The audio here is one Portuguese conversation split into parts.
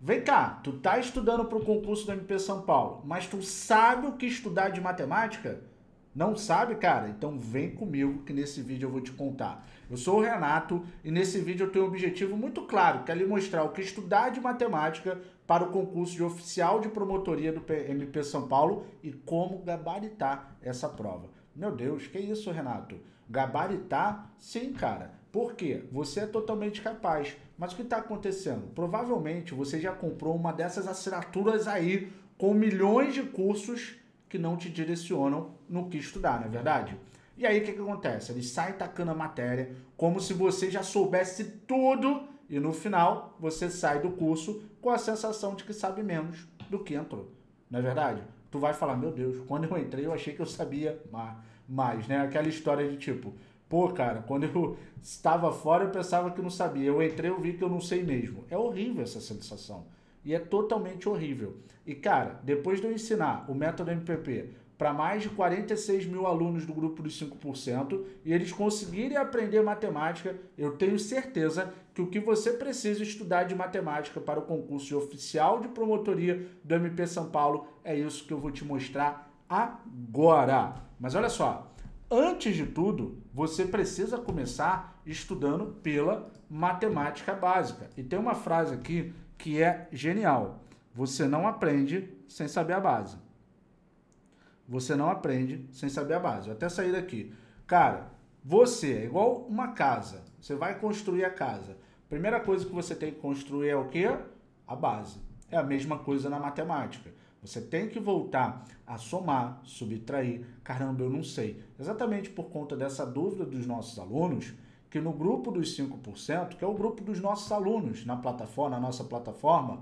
Vem cá, tu tá estudando para o concurso do MP São Paulo, mas tu sabe o que estudar de matemática? Não sabe, cara? Então vem comigo que nesse vídeo eu vou te contar. Eu sou o Renato e nesse vídeo eu tenho um objetivo muito claro, que é lhe mostrar o que estudar de matemática para o concurso de oficial de promotoria do MP São Paulo e como gabaritar essa prova. Meu Deus, que isso, Renato? Gabaritar? Sim, cara. Por quê? Você é totalmente capaz. Mas o que está acontecendo? Provavelmente você já comprou uma dessas assinaturas aí com milhões de cursos que não te direcionam no que estudar, não é verdade? E aí o que acontece? Eles saem tacando a matéria como se você já soubesse tudo e no final você sai do curso com a sensação de que sabe menos do que entrou, não é verdade? Tu vai falar, meu Deus, quando eu entrei eu achei que eu sabia mais, né? Aquela história de tipo, pô, cara, quando eu estava fora eu pensava que não sabia, eu entrei eu vi que eu não sei mesmo. É horrível essa sensação. E é totalmente horrível. E, cara, depois de eu ensinar o método MPP para mais de 46 mil alunos do grupo dos 5% e eles conseguirem aprender matemática, eu tenho certeza que o que você precisa estudar de matemática para o concurso de oficial de promotoria do MP São Paulo é isso que eu vou te mostrar agora. Mas olha só, antes de tudo, você precisa começar estudando pela matemática básica. E tem uma frase aqui que é genial. Você não aprende sem saber a base. Você não aprende sem saber a base. Vou até sair daqui. Cara, você é igual uma casa. Você vai construir a casa. Primeira coisa que você tem que construir é o quê? A base. É a mesma coisa na matemática. Você tem que voltar a somar, subtrair. Caramba, eu não sei. Exatamente por conta dessa dúvida dos nossos alunos, que no grupo dos 5%, que é o grupo dos nossos alunos na plataforma, na nossa plataforma,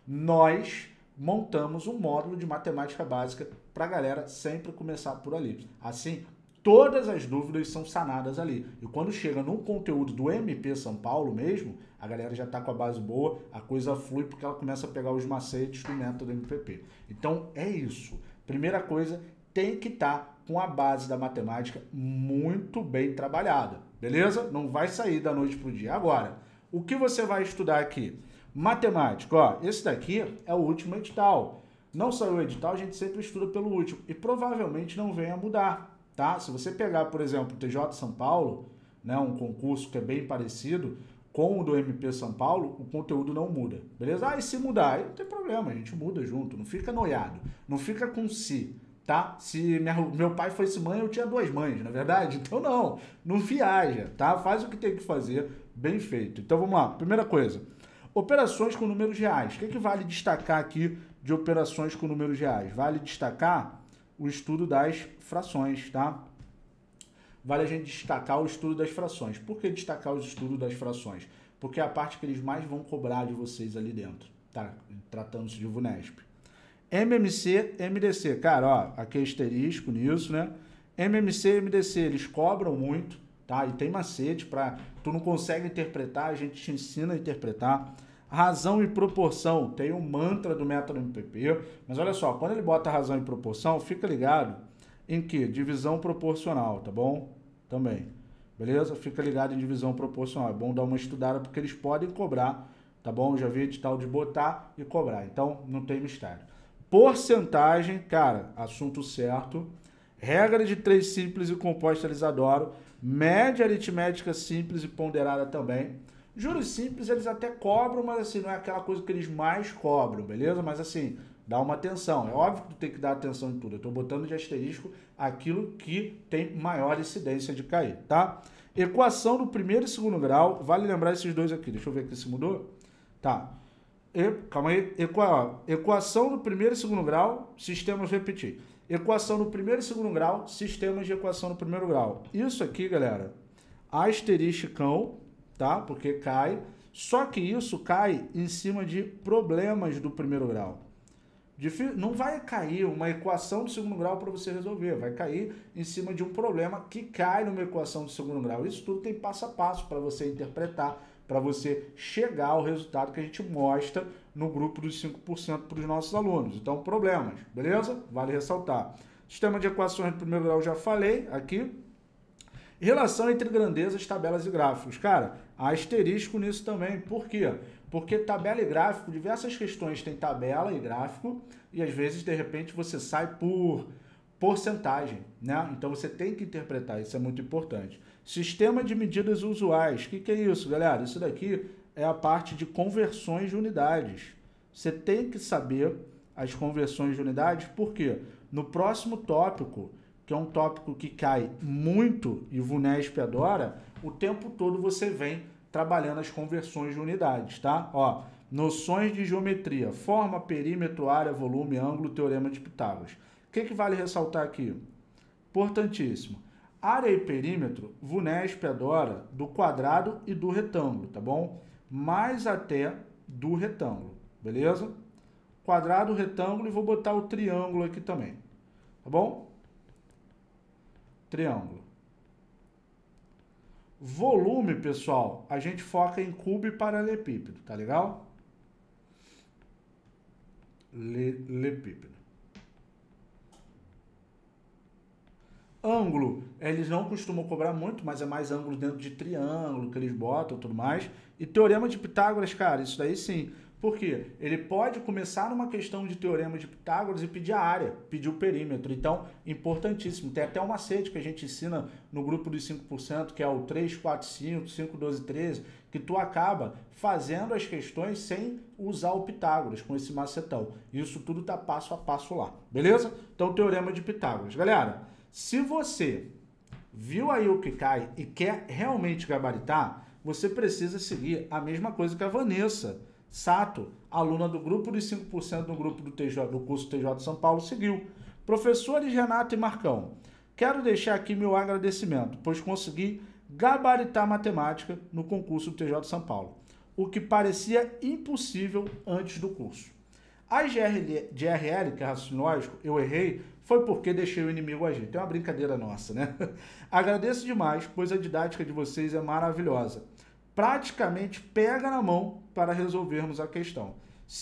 nós montamos um módulo de matemática básica para a galera sempre começar por ali. Assim, todas as dúvidas são sanadas ali. E quando chega no conteúdo do MP São Paulo mesmo, a galera já está com a base boa, a coisa flui porque ela começa a pegar os macetes do método MPP. Então, é isso. Primeira coisa, tem que estar com a base da matemática muito bem trabalhada, beleza? Não vai sair da noite para o dia. Agora, o que você vai estudar aqui? Matemática, ó, esse daqui é o último edital. Não saiu o edital, a gente sempre estuda pelo último e provavelmente não venha mudar, tá? Se você pegar, por exemplo, o TJ São Paulo, né, um concurso que é bem parecido com o do MP São Paulo, o conteúdo não muda, beleza? Ah, e se mudar? Aí não tem problema, a gente muda junto, não fica noiado, não fica com si, tá? Se meu pai fosse mãe, eu tinha duas mães, na é verdade? Então não viaja, tá? Faz o que tem que fazer, bem feito. Então vamos lá, primeira coisa. Operações com números reais. O que vale destacar aqui de operações com números reais? Vale destacar o estudo das frações, tá? Vale a gente destacar o estudo das frações. Por que destacar o estudo das frações? Porque é a parte que eles mais vão cobrar de vocês ali dentro, tá? Tratando-se de VUNESP. MMC, MDC. Cara, ó, aqui é asterisco nisso, né? MMC e MDC, eles cobram muito, tá? E tem macete para tu não consegue interpretar, a gente te ensina a interpretar. Razão e proporção, tem um mantra do método MPP, mas olha só, quando ele bota razão e proporção, fica ligado em que? Divisão proporcional, tá bom? Também, beleza? Fica ligado em divisão proporcional, é bom dar uma estudada porque eles podem cobrar, tá bom? Já vi edital de botar e cobrar, então não tem mistério. Porcentagem, cara, assunto certo. Regra de 3 simples e composta eles adoram. Média aritmética simples e ponderada também. Juros simples eles até cobram, mas assim, não é aquela coisa que eles mais cobram, beleza? Mas assim, dá uma atenção. É óbvio que tu tem que dar atenção em tudo. Eu tô botando de asterisco aquilo que tem maior incidência de cair, tá? Equação do primeiro e segundo grau. Vale lembrar esses dois aqui. Deixa eu ver aqui se mudou. Tá. Calma aí. Equação do primeiro e segundo grau, sistemas repetir. Equação no primeiro e segundo grau, sistemas de equação no primeiro grau. Isso aqui, galera, asteriscão, tá? Porque cai. Só que isso cai em cima de problemas do primeiro grau. Não vai cair uma equação do segundo grau para você resolver. Vai cair em cima de um problema que cai numa equação do segundo grau. Isso tudo tem passo a passo para você interpretar, para você chegar ao resultado que a gente mostra no grupo dos 5% para os nossos alunos. Então, problemas, beleza? Vale ressaltar. Sistema de equações do primeiro grau, já falei aqui. Relação entre grandezas, tabelas e gráficos. Cara, asterisco nisso também. Por quê? Porque tabela e gráfico, diversas questões têm tabela e gráfico, e às vezes, de repente, você sai por porcentagem, né? Então você tem que interpretar, isso é muito importante. Sistema de medidas usuais, o que é isso, galera? Isso daqui é a parte de conversões de unidades. Você tem que saber as conversões de unidades, porque no próximo tópico, que é um tópico que cai muito e o VUNESP adora, o tempo todo você vem trabalhando as conversões de unidades, tá? Ó, noções de geometria, forma, perímetro, área, volume, ângulo, teorema de Pitágoras. O que vale ressaltar aqui? Importantíssimo. Área e perímetro, VUNESP adora do quadrado e do retângulo, tá bom? Mais até do retângulo, beleza? Quadrado, retângulo e vou botar o triângulo aqui também, tá bom? Triângulo. Volume, pessoal, a gente foca em cubo e paralelepípedo, tá legal? Lepípedo. Ângulo, eles não costumam cobrar muito, mas é mais ângulo dentro de triângulo que eles botam e tudo mais. E teorema de Pitágoras, cara, isso daí sim. Por quê? Ele pode começar numa questão de teorema de Pitágoras e pedir a área, pedir o perímetro. Então, importantíssimo. Tem até um macete que a gente ensina no grupo dos 5%, que é o 3, 4, 5, 5, 12, 13, que tu acaba fazendo as questões sem usar o Pitágoras, com esse macetão. Isso tudo tá passo a passo lá, beleza? Então, teorema de Pitágoras. Galera, se você viu aí o que cai e quer realmente gabaritar, você precisa seguir a mesma coisa que a Vanessa Sato, aluna do grupo dos 5% no grupo do curso TJ São Paulo, seguiu. Professores Renato e Marcão, quero deixar aqui meu agradecimento, pois consegui gabaritar matemática no concurso do TJ São Paulo, o que parecia impossível antes do curso. A GRL, que é raciocínio lógico, eu errei, foi porque deixei o inimigo agir. Tem uma brincadeira nossa, né? Agradeço demais, pois a didática de vocês é maravilhosa. Praticamente pega na mão para resolvermos a questão.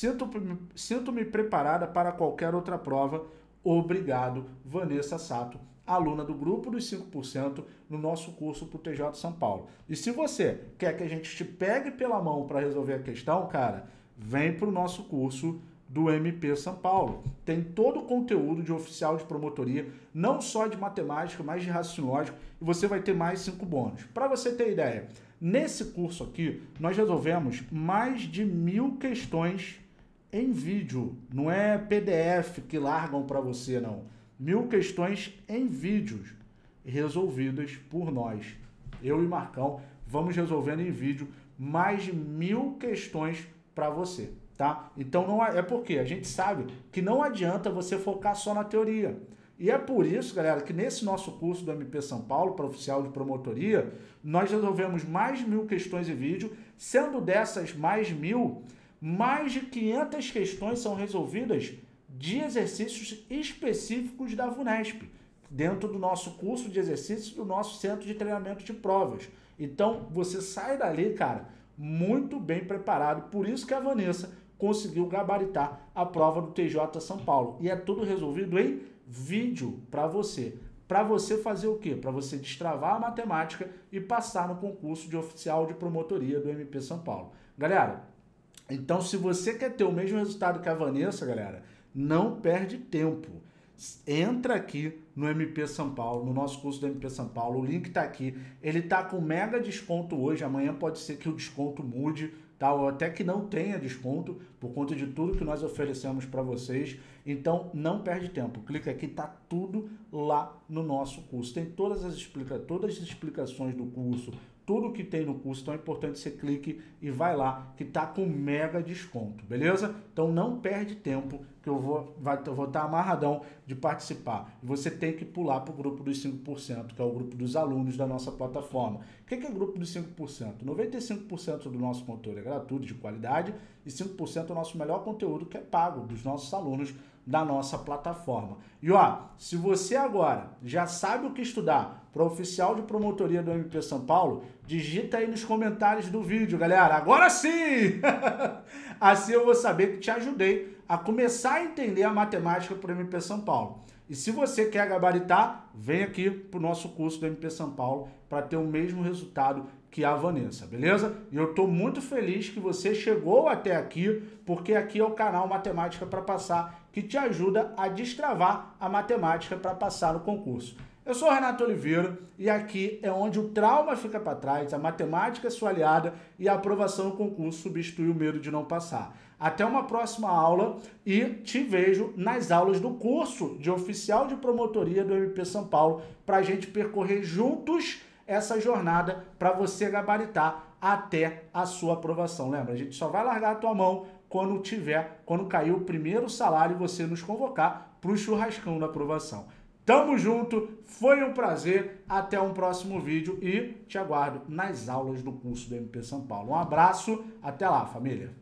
Sinto-me preparada para qualquer outra prova. Obrigado, Vanessa Sato, aluna do grupo dos 5% no nosso curso para o TJ São Paulo. E se você quer que a gente te pegue pela mão para resolver a questão, cara, vem para o nosso curso do MP São Paulo. Tem todo o conteúdo de oficial de promotoria, não só de matemática, mas de raciocínio lógico, e você vai ter mais 5 bônus. Para você ter ideia, nesse curso aqui, nós resolvemos mais de 1000 questões em vídeo. Não é PDF que largam para você, não. 1000 questões em vídeos resolvidas por nós. Eu e Marcão vamos resolvendo em vídeo mais de 1000 questões para você. Tá? Então não é porque a gente sabe que não adianta você focar só na teoria. E é por isso, galera, que nesse nosso curso do MP São Paulo, para oficial de promotoria, nós resolvemos mais de 1000 questões em vídeo, sendo dessas mais 1000, mais de 500 questões são resolvidas de exercícios específicos da VUNESP, dentro do nosso curso de exercícios do nosso centro de treinamento de provas. Então, você sai dali, cara, muito bem preparado. Por isso que a Vanessa conseguiu gabaritar a prova do TJ São Paulo. E é tudo resolvido em vídeo para você. Para você fazer o quê? Para você destravar a matemática e passar no concurso de oficial de promotoria do MP São Paulo. Galera, então se você quer ter o mesmo resultado que a Vanessa, galera, não perde tempo. Entra aqui no MP São Paulo, no nosso curso do MP São Paulo, o link está aqui. Ele está com mega desconto hoje, amanhã pode ser que o desconto mude, tá? Ou até que não tenha desconto, por conta de tudo que nós oferecemos para vocês. Então, não perde tempo. Clica aqui, tá tudo lá no nosso curso. Tem todas as explicações do curso, tudo que tem no curso. Então, é importante você clique e vai lá, que tá com mega desconto, beleza? Então, não perde tempo, que eu vou estar amarradão de participar. E você tem que pular para o grupo dos 5%, que é o grupo dos alunos da nossa plataforma. O que é o grupo dos 5%? 95% do nosso conteúdo é gratuito, de qualidade, e 5% é o nosso melhor conteúdo, que é pago, dos nossos alunos da nossa plataforma. E ó, se você agora já sabe o que estudar para oficial de promotoria do MP São Paulo, digita aí nos comentários do vídeo, galera. Agora sim! Assim eu vou saber que te ajudei a começar a entender a matemática para o MP São Paulo. E se você quer gabaritar, vem aqui para o nosso curso do MP São Paulo para ter o mesmo resultado que a Vanessa, beleza? E eu tô muito feliz que você chegou até aqui, porque aqui é o canal Matemática para Passar, que te ajuda a destravar a matemática para passar no concurso. Eu sou o Renato Oliveira e aqui é onde o trauma fica para trás, a matemática é sua aliada e a aprovação no concurso substitui o medo de não passar. Até uma próxima aula e te vejo nas aulas do curso de oficial de promotoria do MP São Paulo para a gente percorrer juntos essa jornada para você gabaritar até a sua aprovação. Lembra, a gente só vai largar a tua mão quando cair o primeiro salário e você nos convocar para o churrascão da aprovação. Tamo junto, foi um prazer, até um próximo vídeo e te aguardo nas aulas do curso do MP São Paulo. Um abraço, até lá, família!